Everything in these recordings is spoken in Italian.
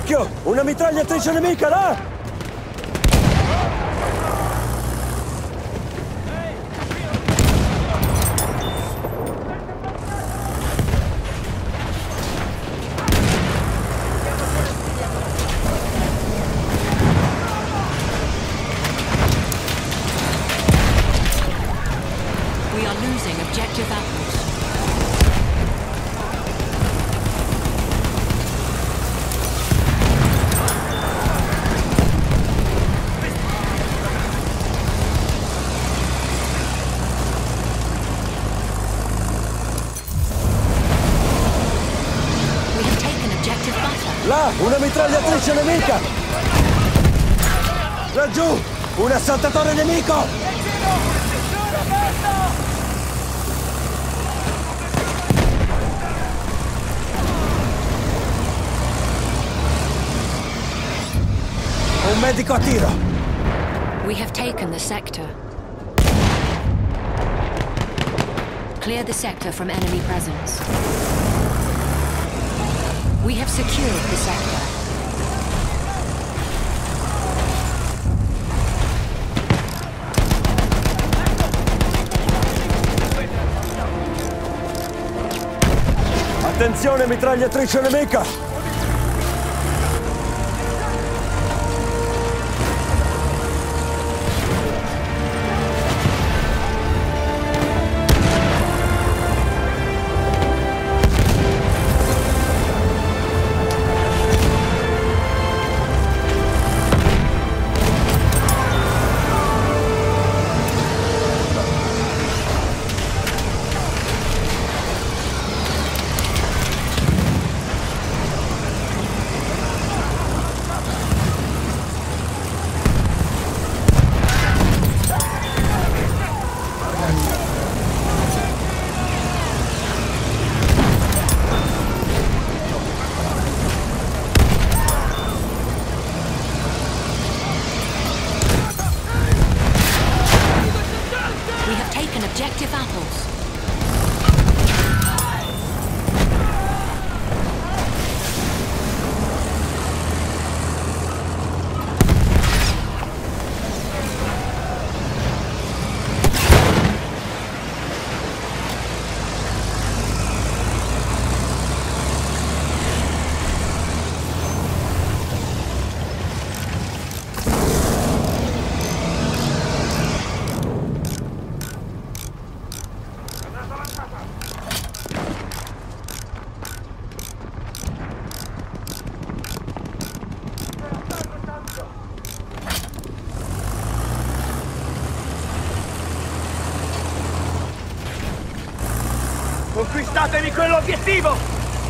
Occhio! Una mitragliatrice nemica là! We are losing objective apples. Là, una mitragliatrice nemica! Laggiù, un assaltatore nemico! Un medico a tiro! We have taken the sector. Clear the sector from enemy presence. We have secured the sector. Attenzione, mitragliatrice nemica! Objective apples. Conquistatevi quell'obiettivo!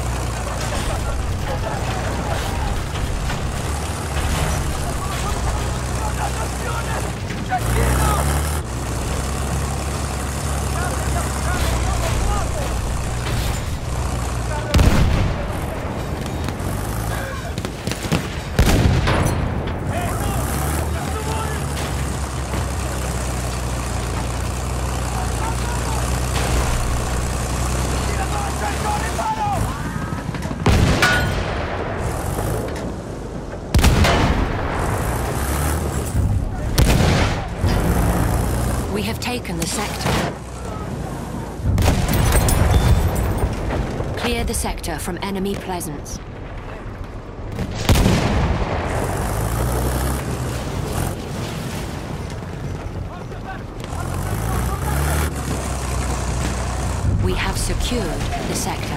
We have taken the sector. Clear the sector from enemy presence. We have secured the sector.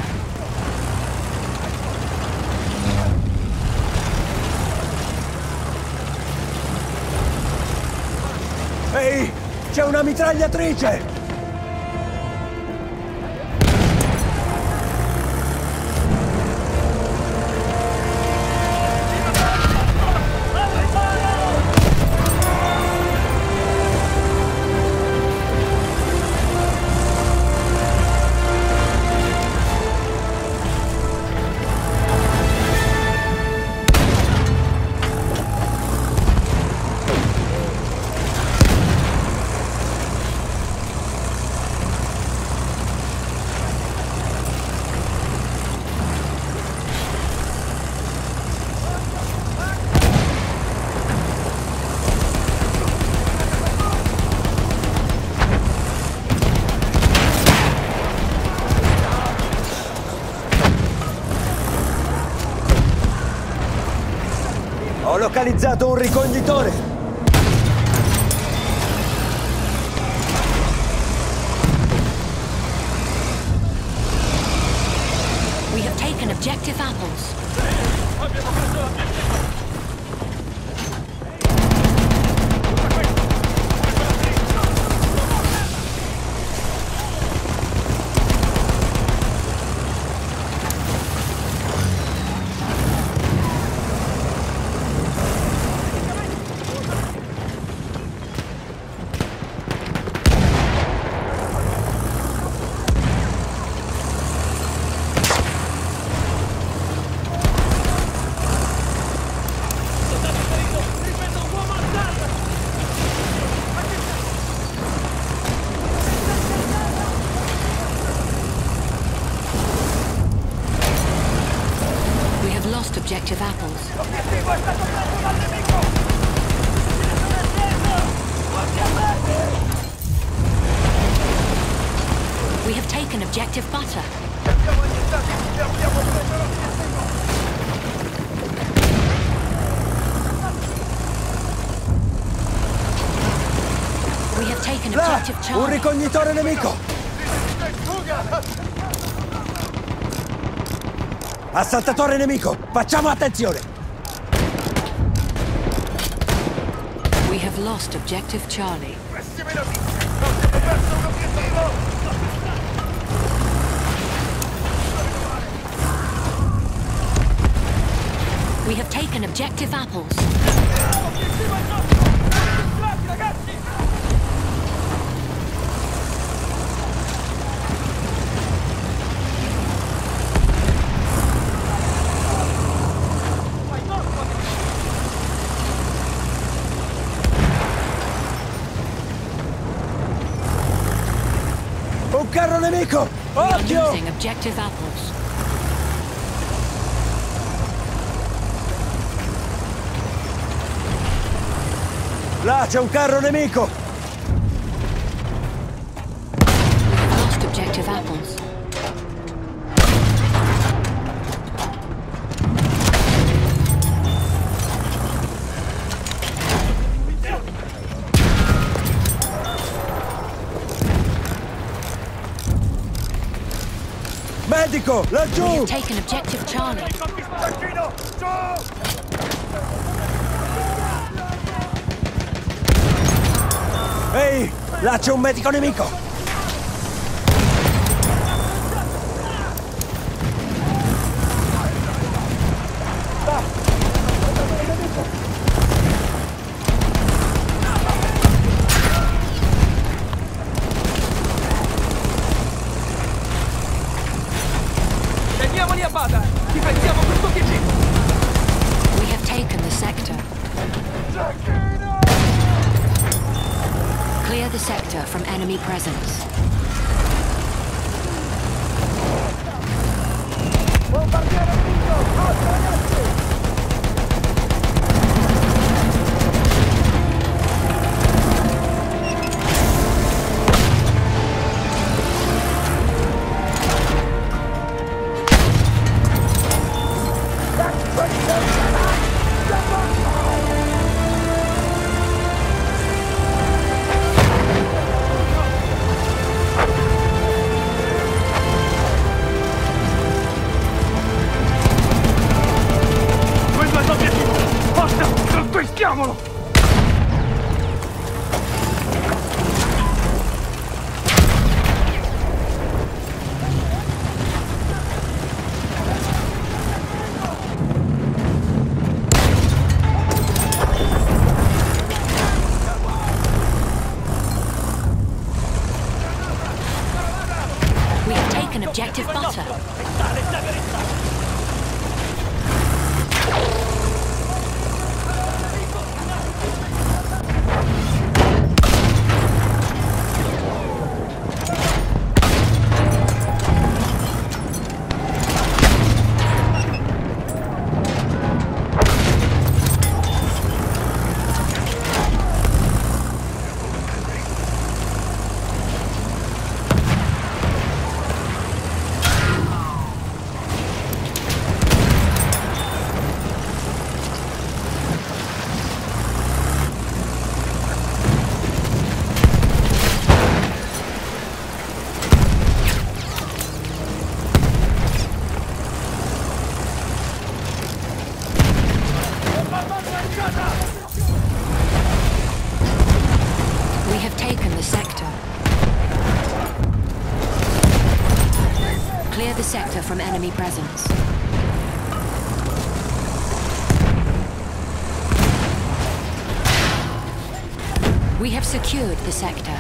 Ehi, c'è una mitragliatrice! localizzato un ricognitore! We have taken objective apples. Abbiamo preso l'obiettivo! Objective apples. L'obiettivo è stato preso dal nemico! We have taken objective butter. Siamo annientati e abbiamo preso l'obiettivo! We have taken Là! objective Un Charlie. ricognitore nemico! Fuga! Assaltatore nemico! Facciamo attenzione! We have lost objective Charlie. Pessime notizie! Abbiamo perso un obiettivo! We have taken objective apples. L'obiettivo è nostro! Concentrati, ragazzi! Un carro nemico! We are Occhio! losing objective apples. Là c'è un carro nemico! We have lost objective apples. Medico! We Laggiù! have taken objective Charlie. Pistacchino! Giù! Ehi! Là c'è un medico nemico! Teniamoli a bada! Difendiamo questo PC! We have taken the sector. Clear the sector from enemy presence. Bombardiere nemico! Forza, ragazzi! Quello è l'obiettivo! Forza! Conquistiamolo! We have taken objective butter. sector from enemy presence. We have secured the sector.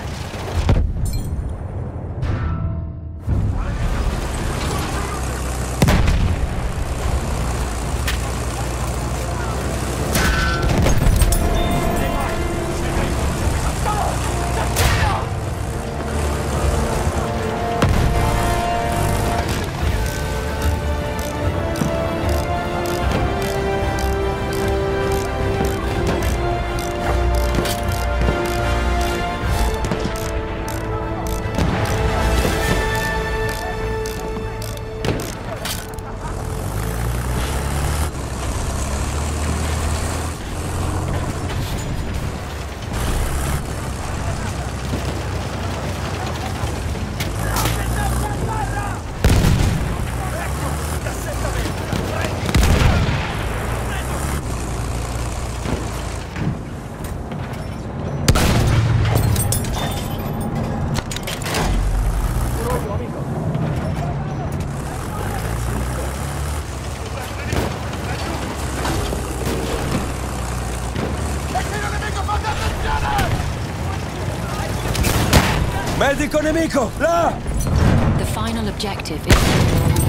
Medico nemico, là! The final objective is...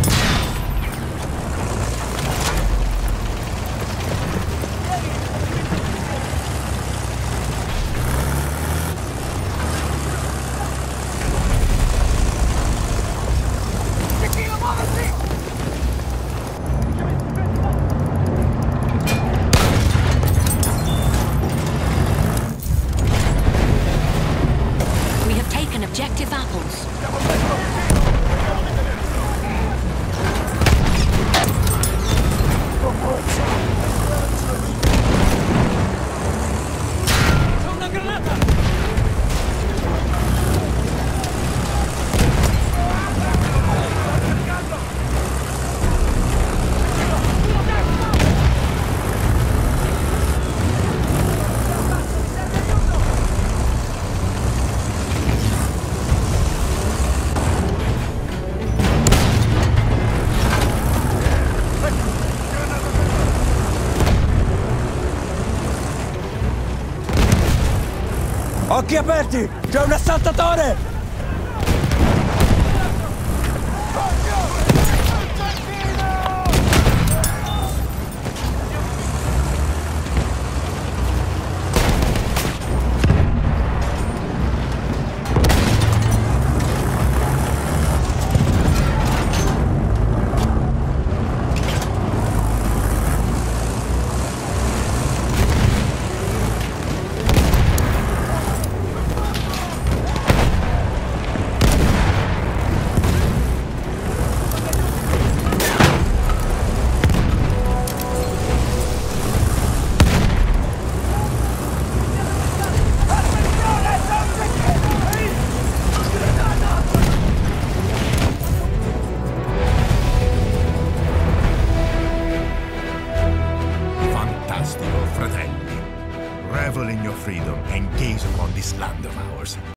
Objective apples. C'è una granata! Occhi aperti! C'è un assaltatore! Revel in your freedom and gaze upon this land of ours.